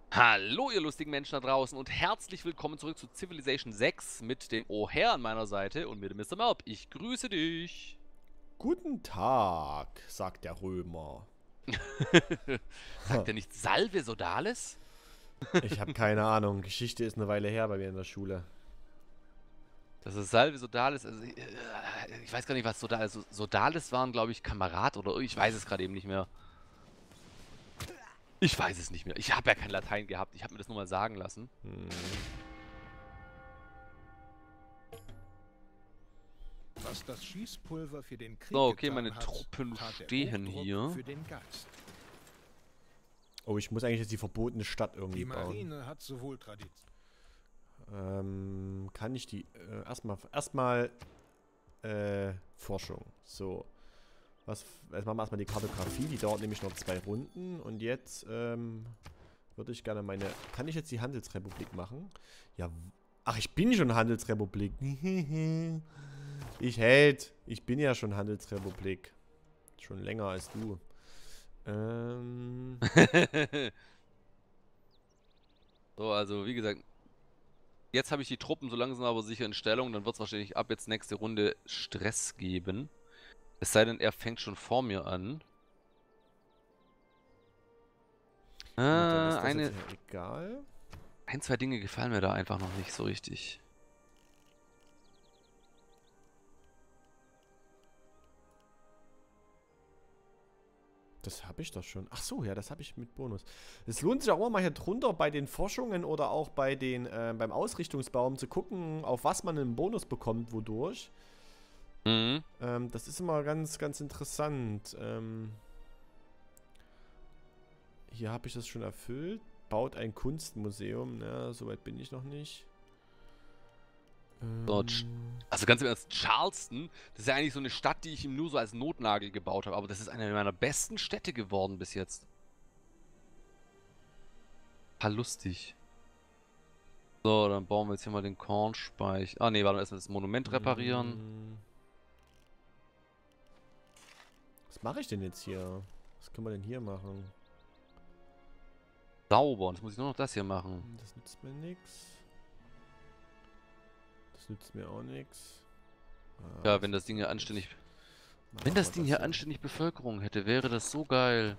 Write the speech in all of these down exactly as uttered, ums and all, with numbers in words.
Hallo ihr lustigen Menschen da draußen und herzlich willkommen zurück zu Civilization sechs mit dem O'Hare an meiner Seite und mit dem Mister Merp. Ich grüße dich. Guten Tag, sagt der Römer. Sagt er nicht Salve Sodales? Ich habe keine Ahnung. Geschichte ist eine Weile her bei mir in der Schule. Das ist Salve Sodales, also ich, ich weiß gar nicht, was Sodales, also Sodales waren, glaube ich, Kamerad oder ich weiß es gerade eben nicht mehr. Ich weiß es nicht mehr. Ich habe ja kein Latein gehabt, ich habe mir das nur mal sagen lassen. Hm. Was das Schießpulver für den Krieg So, okay, getan meine hat, Truppen tat der stehen Hochdruck hier. für den Geist. Oh, ich muss eigentlich jetzt die verbotene Stadt irgendwie Die bauen. Marine hat sowohl Tradition. Ähm, kann ich die äh, erstmal erstmal äh, Forschung. So. Was, jetzt machen wir erstmal die Kartografie, die dauert nämlich noch zwei Runden. Und jetzt ähm, würde ich gerne meine. Kann ich jetzt die Handelsrepublik machen? Ja. Ach, ich bin schon Handelsrepublik. Ich hält. Ich bin ja schon Handelsrepublik. Schon länger als du. Ähm. So, also wie gesagt, jetzt habe ich die Truppen so langsam aber sicher in Stellung, dann wird es wahrscheinlich ab jetzt nächste Runde Stress geben. Es sei denn, er fängt schon vor mir an. Äh, Gut, dann ist das eine, jetzt ja egal. ein, zwei Dinge gefallen mir da einfach noch nicht so richtig. Das habe ich doch schon. Ach so, ja, das habe ich mit Bonus. Es lohnt sich auch immer mal hier drunter bei den Forschungen oder auch bei den, äh, beim Ausrichtungsbaum zu gucken, auf was man einen Bonus bekommt, wodurch. Mhm. Ähm, das ist immer ganz, ganz interessant. Ähm, hier habe ich das schon erfüllt. Baut ein Kunstmuseum. Na, soweit bin ich noch nicht. So, Ähm, also ganz im Ernst, Charleston, das ist ja eigentlich so eine Stadt, die ich ihm nur so als Notnagel gebaut habe, aber das ist eine meiner besten Städte geworden bis jetzt. Paar lustig. So, dann bauen wir jetzt hier mal den Kornspeicher. Ah, nee, warte, erstmal das Monument reparieren. mm, Was mache ich denn jetzt hier? Was können wir denn hier machen? Sauber, jetzt muss ich nur noch das hier machen. Das nützt mir nichts. Das nützt mir auch nichts. Ah, Ja, das wenn das nützt Ding mir hier auch anständig... nichts. Wenn Machen das wir Ding hier hier. anständig Bevölkerung hätte, wäre das so geil.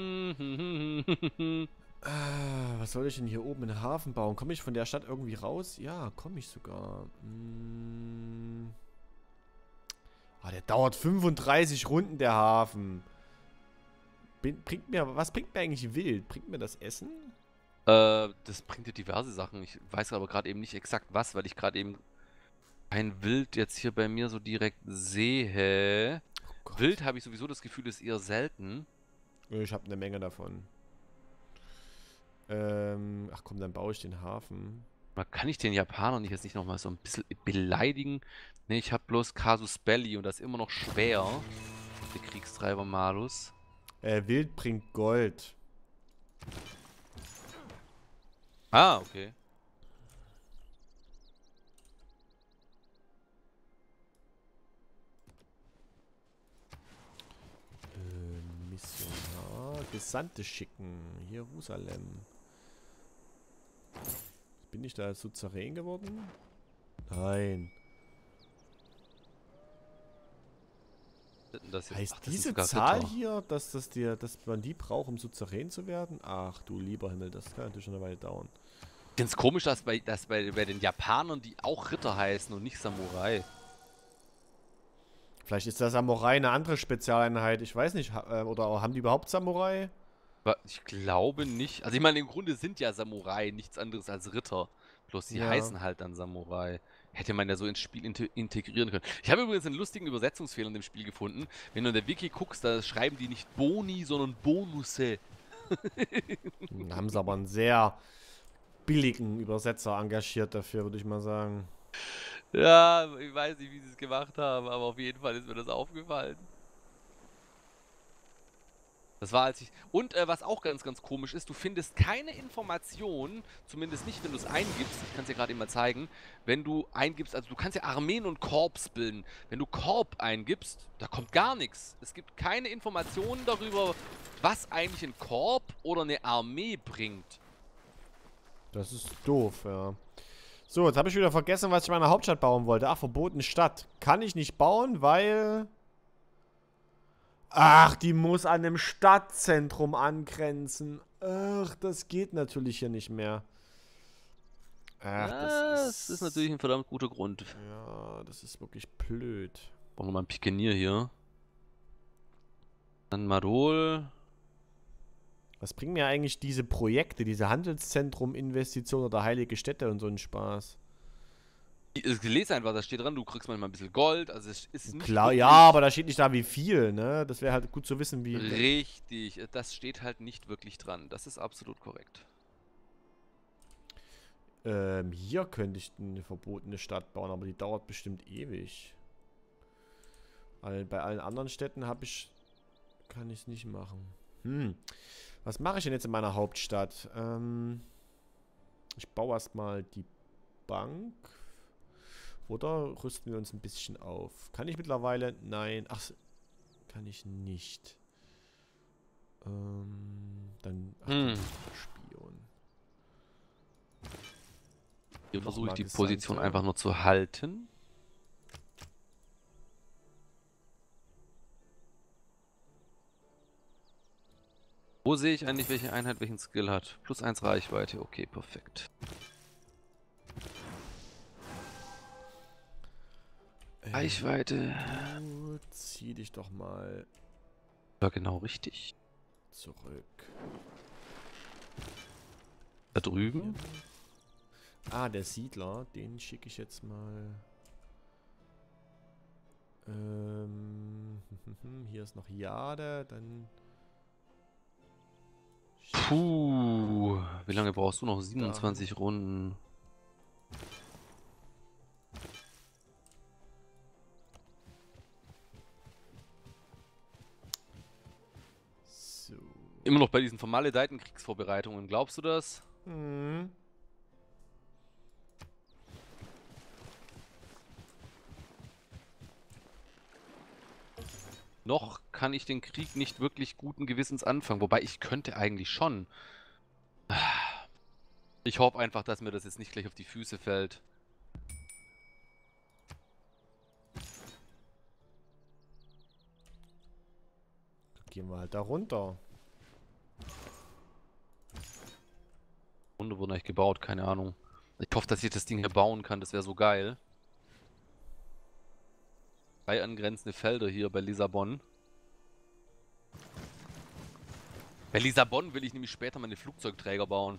Ah, was soll ich denn hier oben in den Hafen bauen? Komme ich von der Stadt irgendwie raus? Ja, komme ich sogar. Hm. Ah, der dauert fünfunddreißig Runden, der Hafen. Bin, bringt mir, was bringt mir eigentlich Wild? Bringt mir das Essen? Äh, das bringt dir diverse Sachen. Ich weiß aber gerade eben nicht exakt was, weil ich gerade eben kein Wild jetzt hier bei mir so direkt sehe. Oh Gott. Wild habe ich sowieso das Gefühl, ist eher selten. Ich habe eine Menge davon. Ähm, ach komm, dann baue ich den Hafen. Mal kann ich den Japaner nicht jetzt nicht nochmal so ein bisschen beleidigen? Ne, ich habe bloß Casus Belli und das ist immer noch schwer. Der Kriegstreiber Malus. Äh, Wild bringt Gold. Ah, okay. Äh, Missionar. Gesandte schicken. Jerusalem. Bin ich da Suzerän geworden? Nein. Das jetzt, Heißt ach, das diese ist sogar Zahl Ritter. hier, dass, das dir, dass man die braucht, um Suzerän zu werden? Ach du lieber Himmel, das kann natürlich schon eine Weile dauern. Ich finde es komisch, dass, bei, dass bei, bei den Japanern die auch Ritter heißen und nicht Samurai. Vielleicht ist der Samurai eine andere Spezialeinheit, ich weiß nicht. Ha- äh, Oder haben die überhaupt Samurai? Aber ich glaube nicht. Also ich meine, im Grunde sind ja Samurai nichts anderes als Ritter. Bloß die Ja. heißen halt dann Samurai. Hätte man ja so ins Spiel inte- integrieren können. Ich habe übrigens einen lustigen Übersetzungsfehler in dem Spiel gefunden. Wenn du in der Wiki guckst, da schreiben die nicht Boni, sondern Bonusse. Da haben sie aber einen sehr billigen Übersetzer engagiert dafür, würde ich mal sagen. Ja, ich weiß nicht, wie sie es gemacht haben, aber auf jeden Fall ist mir das aufgefallen. Das war als ich. Und äh, was auch ganz, ganz komisch ist, du findest keine Informationen, zumindest nicht, wenn du es eingibst. Ich kann es dir gerade eben mal zeigen. Wenn du eingibst, also du kannst ja Armeen und Korps bilden. Wenn du Korp eingibst, da kommt gar nichts. Es gibt keine Informationen darüber, was eigentlich ein Korp oder eine Armee bringt. Das ist doof, ja. So, jetzt habe ich wieder vergessen, was ich in meiner Hauptstadt bauen wollte. Ach, verbotene Stadt. Kann ich nicht bauen, weil... Ach, die muss an dem Stadtzentrum angrenzen. Ach, das geht natürlich hier nicht mehr. Ach, das, ist, das ist natürlich ein verdammt guter Grund. Ja, das ist wirklich blöd. Brauchen wir mal einen Pikenier hier. Dann Marol. Was bringen mir eigentlich diese Projekte, diese Handelszentrum-Investitionen oder heilige Städte und so ein Spaß? Ich lese einfach, da steht dran, du kriegst manchmal ein bisschen Gold, also es ist nicht Klar, ja, aber da steht nicht da wie viel, ne? Das wäre halt gut zu wissen, wie... Richtig, das steht halt nicht wirklich dran, das ist absolut korrekt. Ähm, hier könnte ich eine verbotene Stadt bauen, aber die dauert bestimmt ewig. All, bei allen anderen Städten habe ich... kann ich es nicht machen. Hm, was mache ich denn jetzt in meiner Hauptstadt? Ähm, ich baue erstmal die Bank... Oder rüsten wir uns ein bisschen auf? Kann ich mittlerweile? Nein. Ach, kann ich nicht. Ähm, dann... Ach, hm. Spion. Hier versuche ich die Gesandte. Position einfach nur zu halten. Wo sehe ich eigentlich, welche Einheit welchen Skill hat? Plus eins Reichweite, okay, perfekt. Reichweite. Du, zieh dich doch mal Ja, genau richtig. zurück. Da drüben. Ah, der Siedler, den schicke ich jetzt mal. Ähm, hier ist noch Jade, dann... Puh, wie lange brauchst du noch? siebenundzwanzig Runden. So. Immer noch bei diesen vermaledeiten Kriegsvorbereitungen, glaubst du das? Hm. Noch kann ich den Krieg nicht wirklich guten Gewissens anfangen, wobei ich könnte eigentlich schon. Ich hoffe einfach, dass mir das jetzt nicht gleich auf die Füße fällt. Gehen wir halt da runter. Runde wurde eigentlich gebaut, keine Ahnung. Ich hoffe, dass ich das Ding hier bauen kann, das wäre so geil. Drei angrenzende Felder hier bei Lissabon. Bei Lissabon will ich nämlich später meine Flugzeugträger bauen.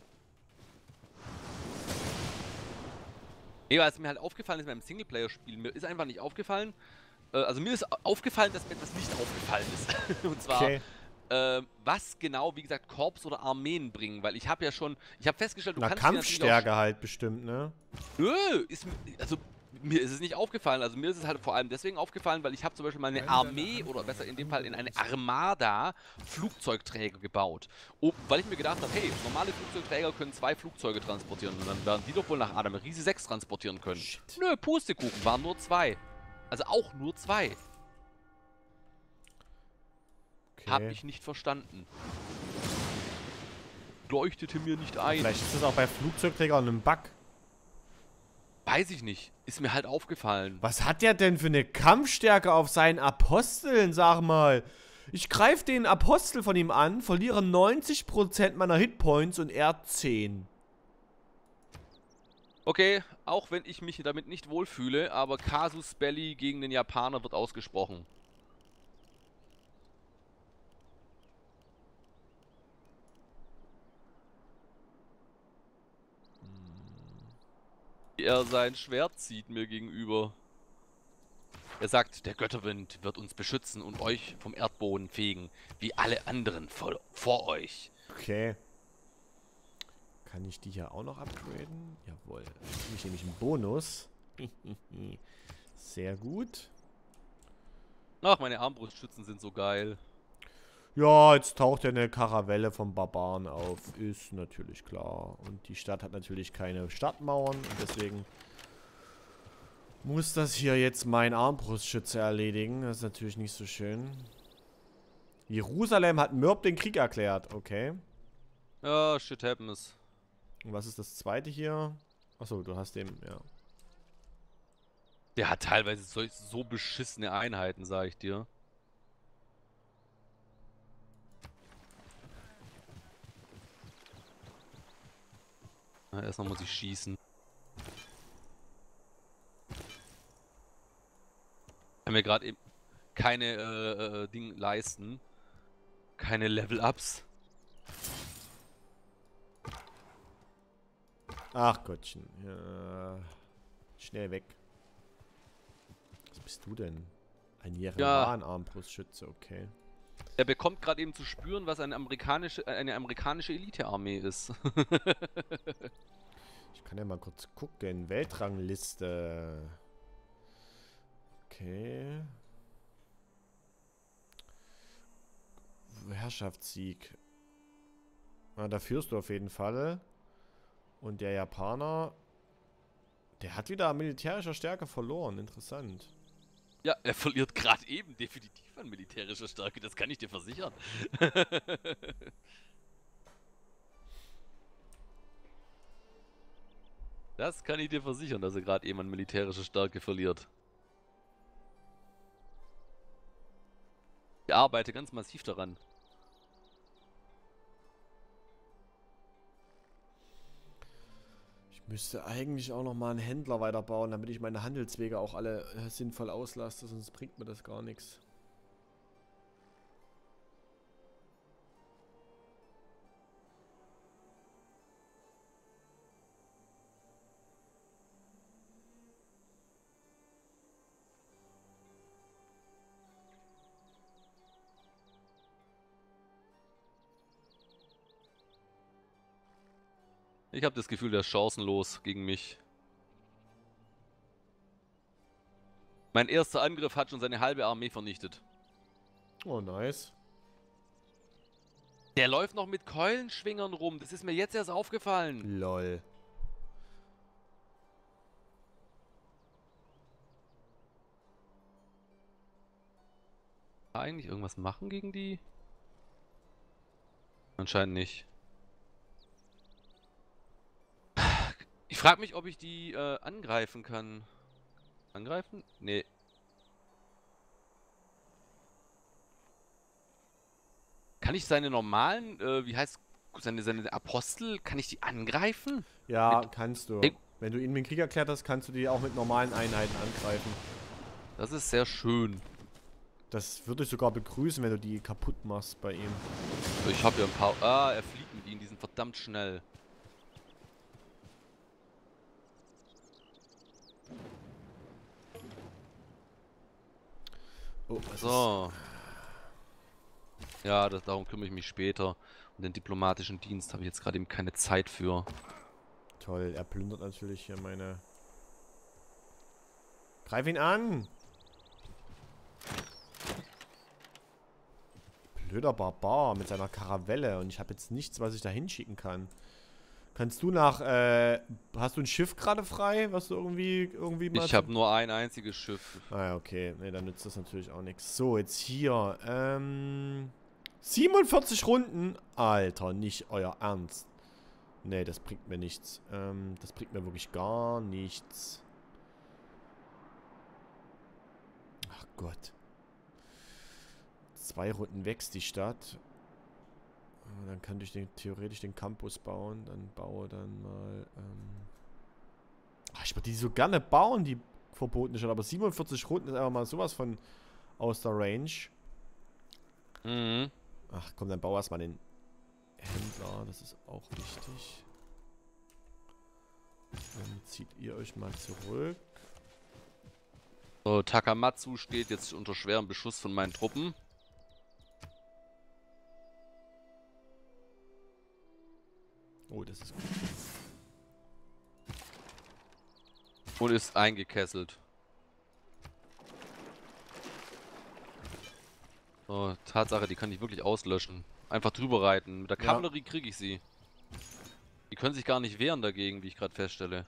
Nee, was mir halt aufgefallen ist beim Singleplayer-Spiel, mir ist einfach nicht aufgefallen, äh, also mir ist aufgefallen, dass mir etwas nicht aufgefallen ist. Und zwar, Okay. äh, was genau, wie gesagt, Korps oder Armeen bringen, weil ich habe ja schon, ich habe festgestellt, du Na, kannst die natürlich Kampfstärke halt bestimmt, ne? Nö, ist, mir- also mir ist es nicht aufgefallen. Also mir ist es halt vor allem deswegen aufgefallen, weil ich habe zum Beispiel mal eine Armee oder besser in dem Fall in eine Armada Flugzeugträger gebaut. Oh, weil ich mir gedacht habe, hey, normale Flugzeugträger können zwei Flugzeuge transportieren und dann werden die doch wohl nach Adam Riese sechs transportieren können. Shit. Nö, Pustekuchen, waren nur zwei. Also auch nur zwei. Hab Okay. ich nicht verstanden. Leuchtete mir nicht ein. Vielleicht ist das auch bei Flugzeugträgern ein Bug. Weiß ich nicht. Ist mir halt aufgefallen. Was hat der denn für eine Kampfstärke auf seinen Aposteln, sag mal? Ich greife den Apostel von ihm an, verliere neunzig Prozent meiner Hitpoints und er zehn. Okay, auch wenn ich mich damit nicht wohlfühle, aber Casus Belli gegen den Japaner wird ausgesprochen. Er sein Schwert zieht mir gegenüber. Er sagt, der Götterwind wird uns beschützen und euch vom Erdboden fegen, wie alle anderen vor, vor euch. Okay. Kann ich die hier auch noch upgraden? Jawohl. Dann kriege ich nämlich einen Bonus. Sehr gut. Ach, meine Armbrustschützen sind so geil. Ja, jetzt taucht ja eine Karavelle von Barbaren auf. Ist natürlich klar. Und die Stadt hat natürlich keine Stadtmauern. Und deswegen muss das hier jetzt mein Armbrustschütze erledigen. Das ist natürlich nicht so schön. Jerusalem hat Mürb den Krieg erklärt. Okay. Ja, shit happens. Und was ist das zweite hier? Achso, du hast den, ja. Der hat teilweise so, so beschissene Einheiten, sag ich dir. Na, erstmal muss ich schießen. Ich kann mir gerade eben keine äh, äh, Dinge leisten. Keine Level-Ups. Ach Gottchen. Ja. Schnell weg. Was bist du denn? Ein Jerewan-Armbrustschütze, okay. Er bekommt gerade eben zu spüren, was eine amerikanische, eine amerikanische Elite-Armee ist. Ich kann ja mal kurz gucken. Weltrangliste. Okay. Herrschaftssieg. Ah, da führst du auf jeden Fall. Und der Japaner, der hat wieder an militärischer Stärke verloren. Interessant. Ja, er verliert gerade eben definitiv an militärischer Stärke, das kann ich dir versichern. Das kann ich dir versichern, dass er gerade eben an militärischer Stärke verliert. Ich arbeite ganz massiv daran. Ich müsste eigentlich auch noch mal einen Händler weiterbauen, damit ich meine Handelswege auch alle äh, sinnvoll auslaste, sonst bringt mir das gar nichts. Ich habe das Gefühl, der ist chancenlos gegen mich. Mein erster Angriff hat schon seine halbe Armee vernichtet. Oh, nice. Der läuft noch mit Keulenschwingern rum. Das ist mir jetzt erst aufgefallen. Lol. Kann eigentlich irgendwas machen gegen die? Anscheinend nicht. Ich frage mich, ob ich die äh, angreifen kann. Angreifen? Nee. Kann ich seine normalen, äh, wie heißt seine, seine Apostel, kann ich die angreifen? Ja, Mit kannst du. Hey. Wenn du ihn mit dem Krieg erklärt hast, kannst du die auch mit normalen Einheiten angreifen. Das ist sehr schön. Das würde ich sogar begrüßen, wenn du die kaputt machst bei ihm. Ich habe ja ein paar... Ah, er fliegt mit ihnen, die sind verdammt schnell. Oh, was So. Ja, das, darum kümmere ich mich später. Und den diplomatischen Dienst habe ich jetzt gerade eben keine Zeit für. ist toll, er plündert natürlich hier meine... Greif ihn an! Blöder Barbar mit seiner Karavelle und ich habe jetzt nichts, was ich da hinschicken kann. Kannst du nach, äh, hast du ein Schiff gerade frei, was du irgendwie, irgendwie mal... Ich habe nur ein einziges Schiff. Ah ja, okay. Ne, dann nützt das natürlich auch nichts. So, jetzt hier, ähm... siebenundvierzig Runden? Alter, nicht euer Ernst. Ne, das bringt mir nichts. Ähm, das bringt mir wirklich gar nichts. Ach Gott. Zwei Runden wächst die Stadt. Dann kann ich den, theoretisch den Campus bauen. Dann baue dann mal... Ähm Ach, ich würde die so gerne bauen, die verbotene Stadt. Aber siebenundvierzig Runden ist einfach mal sowas von aus der Range. Mhm. Ach komm, dann bau erstmal den Händler. Das ist auch wichtig. Dann zieht ihr euch mal zurück. So, Takamatsu steht jetzt unter schwerem Beschuss von meinen Truppen. Oh, das ist gut. Und ist eingekesselt. So, Tatsache, die kann ich wirklich auslöschen. Einfach drüber reiten. Mit der Ja. Kavallerie kriege ich sie. Die können sich gar nicht wehren dagegen, wie ich gerade feststelle.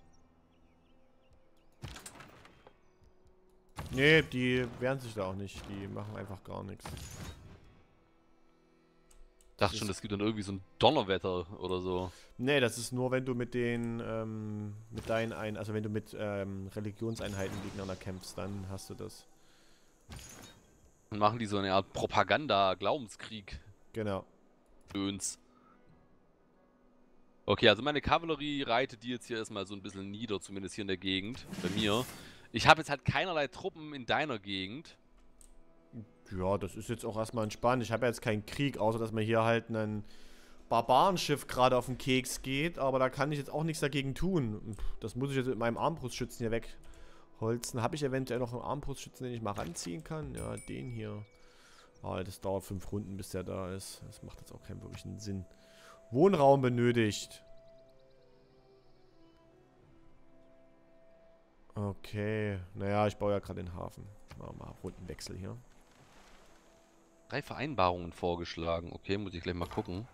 Nee, die wehren sich da auch nicht. Die machen einfach gar nichts. dachte schon, es gibt dann irgendwie so ein Donnerwetter oder so. Nee, das ist nur, wenn du mit den, ähm, mit deinen ein, also wenn du mit ähm, Religionseinheiten gegeneinander kämpfst, dann hast du das. Dann machen die so eine Art Propaganda-Glaubenskrieg. Genau. Döns. Okay, also meine Kavallerie reitet die jetzt hier erstmal so ein bisschen nieder, zumindest hier in der Gegend, bei mir. Ich habe jetzt halt keinerlei Truppen in deiner Gegend. Ja, das ist jetzt auch erstmal entspannt. Ich habe ja jetzt keinen Krieg, außer dass mir hier halt ein Barbarenschiff gerade auf den Keks geht. Aber da kann ich jetzt auch nichts dagegen tun. Das muss ich jetzt mit meinem Armbrustschützen hier wegholzen. Habe ich eventuell noch einen Armbrustschützen, den ich mal ranziehen kann? Ja, den hier. Ah, das dauert fünf Runden, bis der da ist. Das macht jetzt auch keinen wirklichen Sinn. Wohnraum benötigt. Okay. Naja, ich baue ja gerade den Hafen. Machen wir mal Rundenwechsel hier. Drei Vereinbarungen vorgeschlagen. Okay, muss ich gleich mal gucken.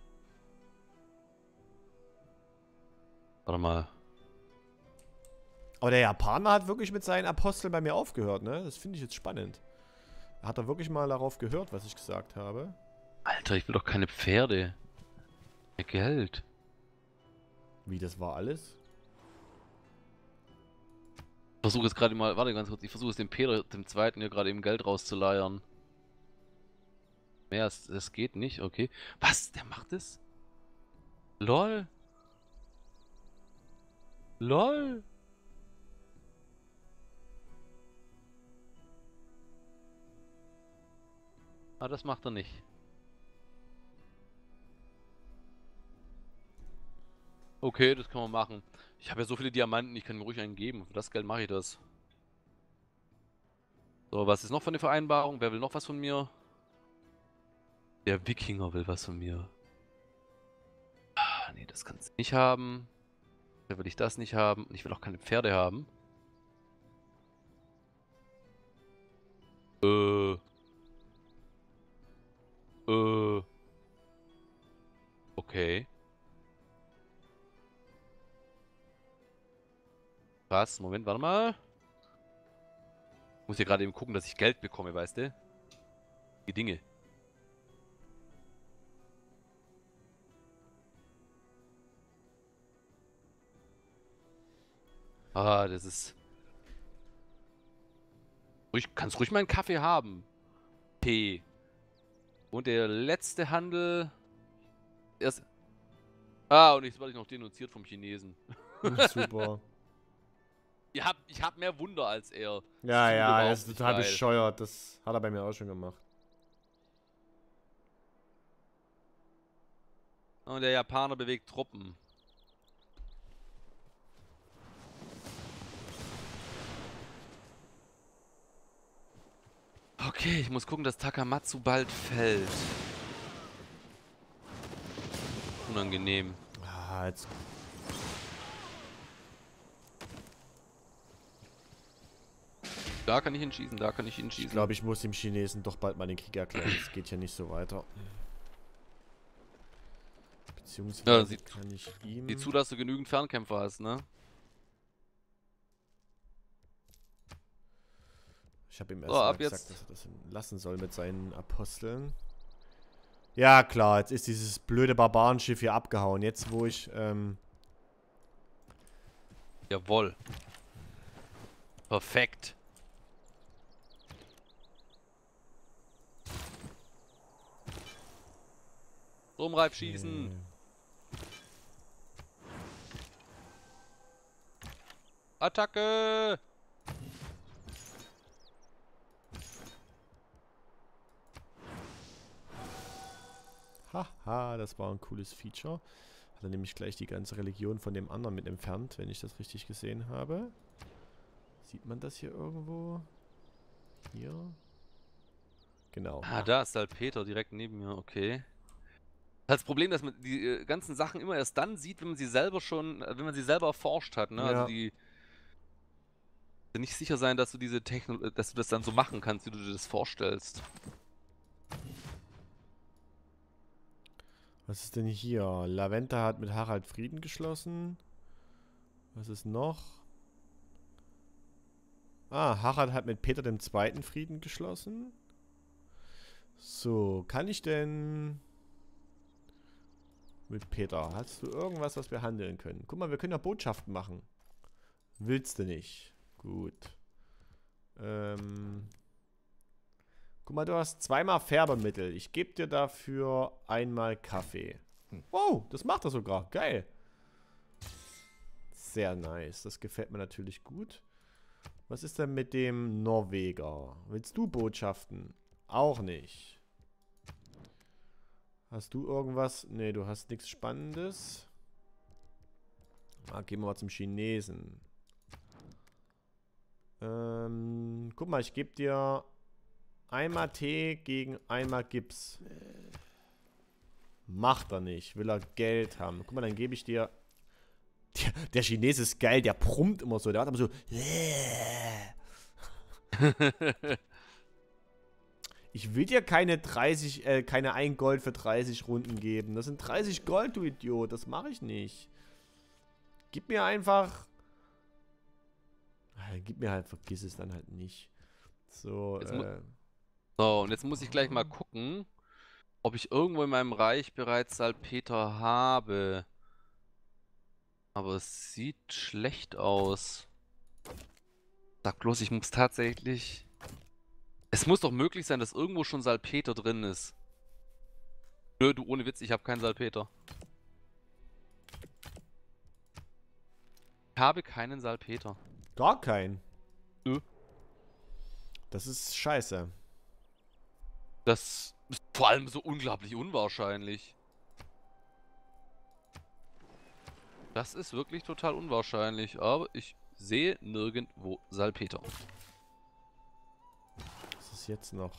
Warte mal. Aber der Japaner hat wirklich mit seinen Aposteln bei mir aufgehört, ne? Das finde ich jetzt spannend. Hat er wirklich mal darauf gehört, was ich gesagt habe? Alter, ich will doch keine Pferde. Mehr Geld. Wie, das war alles? Ich versuche jetzt gerade mal, warte ganz kurz, ich versuche es dem Peter, dem Zweiten hier gerade eben Geld rauszuleiern. Mehr, es, es geht nicht, okay. Was? Der macht es? LOL? LOL? Ah, das macht er nicht. Okay, das kann man machen. Ich habe ja so viele Diamanten, ich kann mir ruhig einen geben. Für das Geld mache ich das. So, was ist noch von der Vereinbarung? Wer will noch was von mir? Der Wikinger will was von mir. Ah, nee, das kannst du nicht haben. Da will ich das nicht haben. Und ich will auch keine Pferde haben. Äh. Äh. Okay. Was? Moment, warte mal. Ich muss hier gerade eben gucken, dass ich Geld bekomme, weißt du? Die Dinge. Ah, das ist... Ruhig, kannst ruhig mal einen Kaffee haben. Tee. Und der letzte Handel... Erst... Ah, und jetzt werde ich noch denunziert vom Chinesen. Super. Ich hab, ich hab mehr Wunder als er. Ja, ja, überhaupt das ist nicht total geil. bescheuert. Das hat er bei mir auch schon gemacht. Und der Japaner bewegt Truppen. Okay, ich muss gucken, dass Takamatsu bald fällt. Unangenehm. Ah, jetzt... Da kann ich ihn schießen, da kann ich ihn schießen. Ich glaube, ich muss dem Chinesen doch bald mal den Krieg erklären. Es geht hier nicht so weiter. Beziehungsweise Ja, sieh- kann ich ihm... Sieh zu, dass du genügend Fernkämpfer hast, ne? Ich habe ihm So, erst mal ab gesagt, jetzt. dass er das lassen soll mit seinen Aposteln. Ja, klar, jetzt ist dieses blöde Barbarenschiff hier abgehauen. Jetzt, wo ich, ähm... Jawohl. Perfekt. Rumreib schießen. äh, Attacke! Haha, das war ein cooles Feature. Hat er nämlich gleich die ganze Religion von dem anderen mit entfernt, wenn ich das richtig gesehen habe. Sieht man das hier irgendwo? Hier? Genau. Ah, da ist Salpeter direkt neben mir, okay. Das Problem, dass man die äh, ganzen Sachen immer erst dann sieht, wenn man sie selber schon, äh, wenn man sie selber erforscht hat, ne? Ja. Also die nicht sicher sein, dass du diese Techno, dass du das dann so machen kannst, wie du dir das vorstellst. Was ist denn hier? Laventa hat mit Harald Frieden geschlossen. Was ist noch? Ah, Harald hat mit Peter dem Zweiten Frieden geschlossen. So, kann ich denn... Mit Peter. Hast du irgendwas, was wir handeln können? Guck mal, wir können ja Botschaften machen. Willst du nicht? Gut. Ähm. Guck mal, du hast zweimal Färbemittel. Ich gebe dir dafür einmal Kaffee. Wow, das macht er sogar. Geil. Sehr nice. Das gefällt mir natürlich gut. Was ist denn mit dem Norweger? Willst du Botschaften? Auch nicht. Hast du irgendwas? Nee, du hast nichts Spannendes. Ah, gehen wir mal zum Chinesen. Ähm, guck mal, ich gebe dir einmal Tee gegen einmal Gips. Macht er nicht. Will er Geld haben. Guck mal, dann gebe ich dir... Der, der Chinese ist geil, der brummt immer so. Der hat immer so... Ich will dir keine dreißig, äh, keine ein Gold für dreißig Runden geben. Das sind dreißig Gold, du Idiot. Das mache ich nicht. Gib mir einfach... Gib mir halt, vergiss es dann halt nicht. So, äh... So, und jetzt muss ich gleich mal gucken, ob ich irgendwo in meinem Reich bereits Salpeter habe. Aber es sieht schlecht aus. Sag bloß, ich muss tatsächlich... Es muss doch möglich sein, dass irgendwo schon Salpeter drin ist. Nö, du, ohne Witz, ich habe keinen Salpeter. Ich habe keinen Salpeter. Gar keinen? Nö. Das ist scheiße. Das ist vor allem so unglaublich unwahrscheinlich. Das ist wirklich total unwahrscheinlich, aber ich sehe nirgendwo Salpeter. Was ist jetzt noch?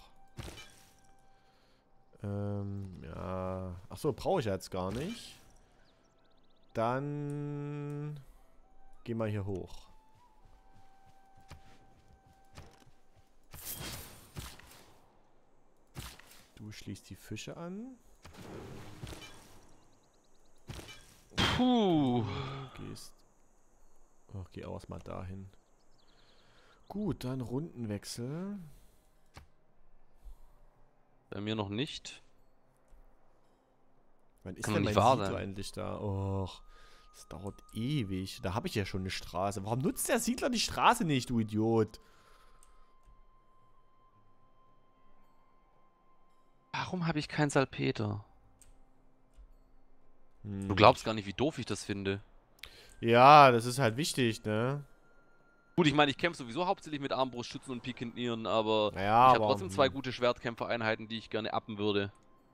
Ähm, ja. Achso, brauche ich jetzt gar nicht. Dann geh mal hier hoch. Du schließt die Fische an. Puh. Du gehst. Oh, geh auch erstmal dahin. Gut, dann Rundenwechsel. Bei mir noch nicht. Wann ist Kann denn doch nicht mein wahr Siedler sein. endlich da? Och, das dauert ewig. Da habe ich ja schon eine Straße. Warum nutzt der Siedler die Straße nicht, du Idiot? Warum habe ich keinen Salpeter? Hm. Du glaubst gar nicht, wie doof ich das finde. Ja, das ist halt wichtig, ne? Gut, ich meine, ich kämpfe sowieso hauptsächlich mit Armbrustschützen und Pikinieren, aber Naja, ich habe aber, trotzdem zwei hm. gute Schwertkämpfer-Einheiten, die ich gerne appen würde.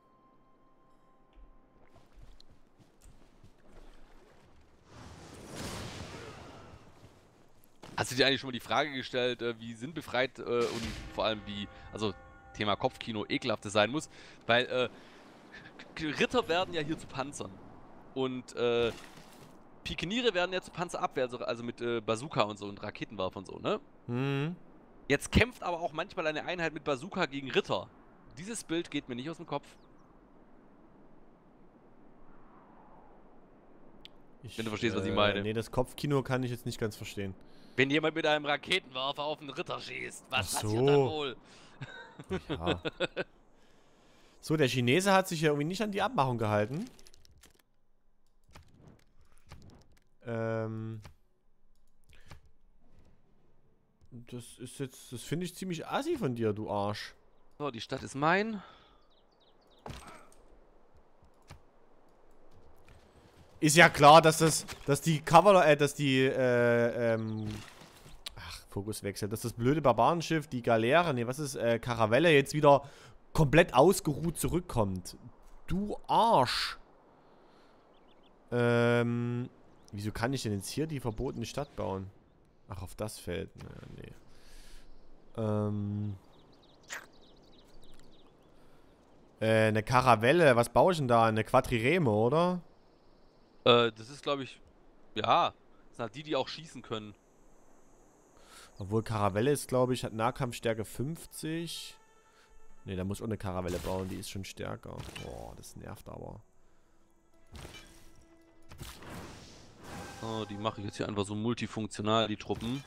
Hast du dir eigentlich schon mal die Frage gestellt, äh, wie sinnbefreit äh, und vor allem wie, also Thema Kopfkino, ekelhaft es sein muss? Weil äh, Ritter werden ja hier zu Panzern. Und äh, Pikiniere werden ja zu Panzerabwehr, also, also mit äh, Bazooka und so und Raketenwerfer und so, ne? Hm. Jetzt kämpft aber auch manchmal eine Einheit mit Bazooka gegen Ritter. Dieses Bild geht mir nicht aus dem Kopf. Ich, Wenn du verstehst, äh, was ich meine. Nee, das Kopfkino kann ich jetzt nicht ganz verstehen. Wenn jemand mit einem Raketenwerfer auf einen Ritter schießt, was Ach so. passiert dann wohl? Ja. So, der Chinese hat sich ja irgendwie nicht an die Abmachung gehalten. Ähm. Das ist jetzt, das finde ich ziemlich assi von dir, du Arsch. So, die Stadt ist mein. Ist ja klar, dass das, dass die Cover, äh, dass die, äh, ähm, ach, Fokuswechsel, dass das blöde Barbarenschiff, die Galeere, nee, was ist, äh, Karavelle jetzt wieder komplett ausgeruht zurückkommt. Du Arsch. Ähm, wieso kann ich denn jetzt hier die verbotene Stadt bauen? Ach, auf das Feld, naja, nee. Ähm. Äh, eine Karavelle, was baue ich denn da? Eine Quadrireme, oder? Äh, das ist, glaube ich, ja, das sind halt die, die auch schießen können. Obwohl Karavelle ist, glaube ich, hat Nahkampfstärke fünfzig. Ne, da muss ich auch eine Karavelle bauen, die ist schon stärker. Boah, das nervt aber. So, die mache ich jetzt hier einfach so multifunktional, die Truppen.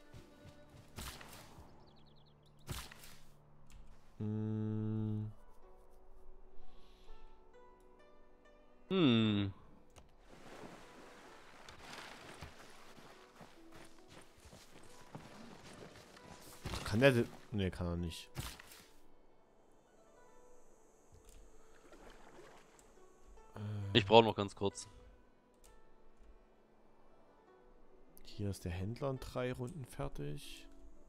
Hm. Hm. Kann der... Ne, kann er nicht. Ich brauche noch ganz kurz. Hier ist der Händler in drei Runden fertig.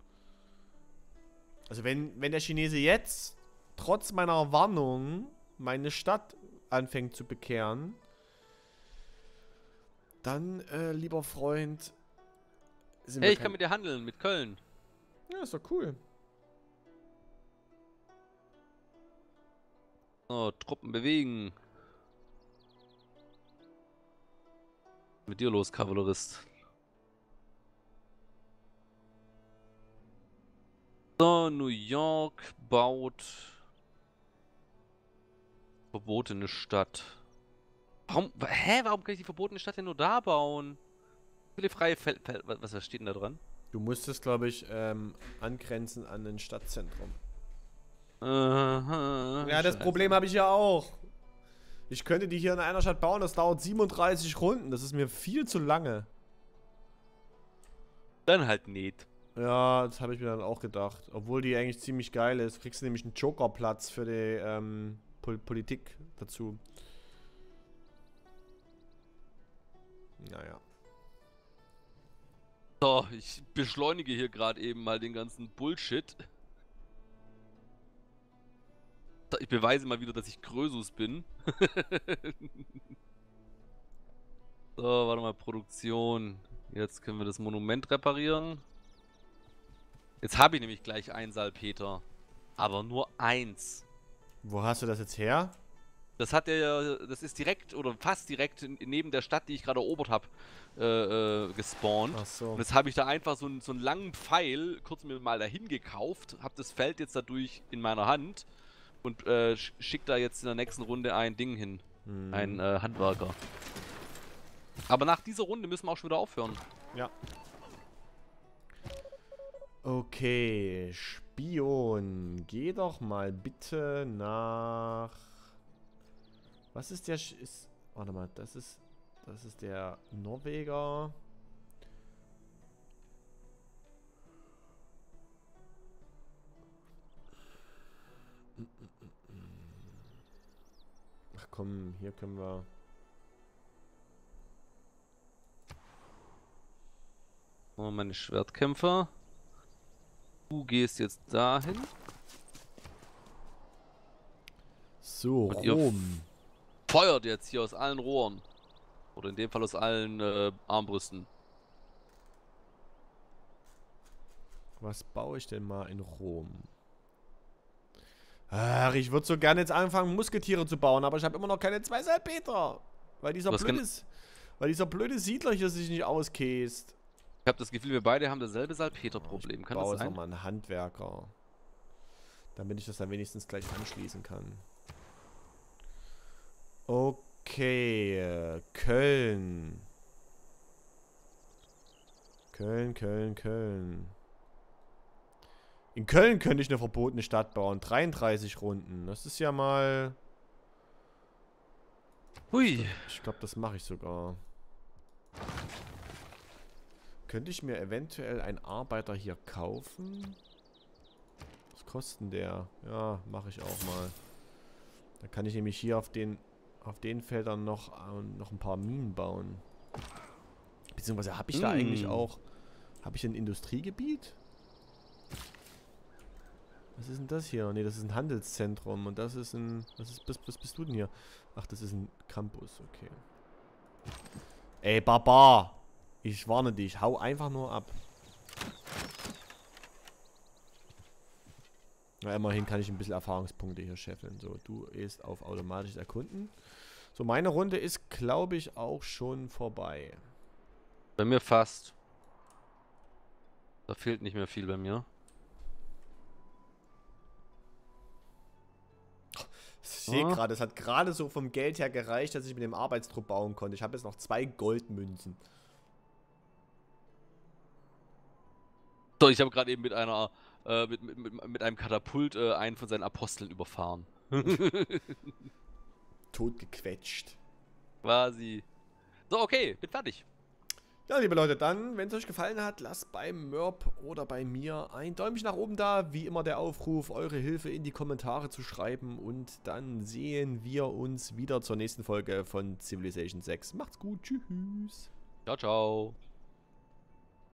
Also wenn, wenn der Chinese jetzt, trotz meiner Warnung, meine Stadt anfängt zu bekehren, dann, äh, lieber Freund, sind Hey, wir ich kann kein... mit dir handeln, mit Köln. Ja, ist doch cool. So, Truppen bewegen. Mit dir los, Kavallerist. So, New York baut verbotene Stadt. Warum? Hä? Warum kann ich die verbotene Stadt denn nur da bauen? Viele freie Feld. Fel was, was steht denn da dran? Du musstest, glaube ich, ähm, angrenzen an ein Stadtzentrum. Aha, Ja, das Scheiße. Problem habe ich ja auch. Ich könnte die hier in einer Stadt bauen, das dauert siebenunddreißig Runden. Das ist mir viel zu lange. Dann halt nicht. Ja, das habe ich mir dann auch gedacht. Obwohl die eigentlich ziemlich geil ist. Kriegst du nämlich einen Jokerplatz für die ähm, Pol Politik dazu. Naja. So, ich beschleunige hier gerade eben mal den ganzen Bullshit. Ich beweise mal wieder, dass ich Krösus bin. So, warte mal, Produktion. Jetzt können wir das Monument reparieren. Jetzt habe ich nämlich gleich einen Salpeter. Aber nur eins. Wo hast du das jetzt her? Das hat der, das ist direkt oder fast direkt neben der Stadt, die ich gerade erobert habe, äh, äh, gespawnt. Ach so. Und jetzt habe ich da einfach so einen, so einen langen Pfeil kurz mir mal dahin gekauft, habe das Feld jetzt dadurch in meiner Hand und äh, schick da jetzt in der nächsten Runde ein Ding hin. Hm. Ein äh, Handwerker. Aber nach dieser Runde müssen wir auch schon wieder aufhören. Ja. Okay, Spion. Geh doch mal bitte nach... Was ist der... Sch ist, warte mal, das ist... Das ist der Norweger. Ach komm, hier können wir... So, meine Schwertkämpfer. Du gehst jetzt dahin. So, Und ihr Rom. Feuert jetzt hier aus allen Rohren. Oder in dem Fall aus allen äh, Armbrüsten. Was baue ich denn mal in Rom? Ach, ich würde so gerne jetzt anfangen, Musketiere zu bauen, aber ich habe immer noch keine zwei Salpeter. Weil dieser, Was blöde, weil dieser blöde Siedler hier sich nicht auskäst. Ich habe das Gefühl, wir beide haben dasselbe Salpeter-Problem. Kann Ich baue das jetzt sein? nochmal einen Handwerker. Damit ich das dann wenigstens gleich anschließen kann. Okay, äh, Köln. Köln, Köln, Köln. In Köln könnte ich eine verbotene Stadt bauen. dreiunddreißig Runden. Das ist ja mal... Hui. Ich glaube, das mache ich sogar. Könnte ich mir eventuell einen Arbeiter hier kaufen? Was kostet denn der? Ja, mache ich auch mal. Da kann ich nämlich hier auf den auf den Feldern noch, äh, noch ein paar Minen bauen. Beziehungsweise habe ich da Mm. eigentlich auch... Habe ich ein Industriegebiet? Was ist denn das hier? Ne, das ist ein Handelszentrum und das ist ein... Was, ist, was, was bist du denn hier? Ach, das ist ein Campus, okay. Ey, Barbar! Ich warne dich, hau einfach nur ab. Na, immerhin kann ich ein bisschen Erfahrungspunkte hier scheffeln. So, du ist auf automatisches Erkunden. So, meine Runde ist, glaube ich, auch schon vorbei. Bei mir fast. Da fehlt nicht mehr viel bei mir. Ich sehe Ah. gerade, es hat gerade so vom Geld her gereicht, dass ich mit dem Arbeitstrupp bauen konnte. Ich habe jetzt noch zwei Goldmünzen. So, ich habe gerade eben mit einer, äh, mit, mit, mit, mit einem Katapult äh, einen von seinen Aposteln überfahren. Tot gequetscht. Quasi. So, okay, bin fertig. Ja, liebe Leute, dann, wenn es euch gefallen hat, lasst beim Mörb oder bei mir ein Däumchen nach oben da. Wie immer der Aufruf, eure Hilfe in die Kommentare zu schreiben. Und dann sehen wir uns wieder zur nächsten Folge von Civilization sechs. Macht's gut, tschüss. Ciao, ciao.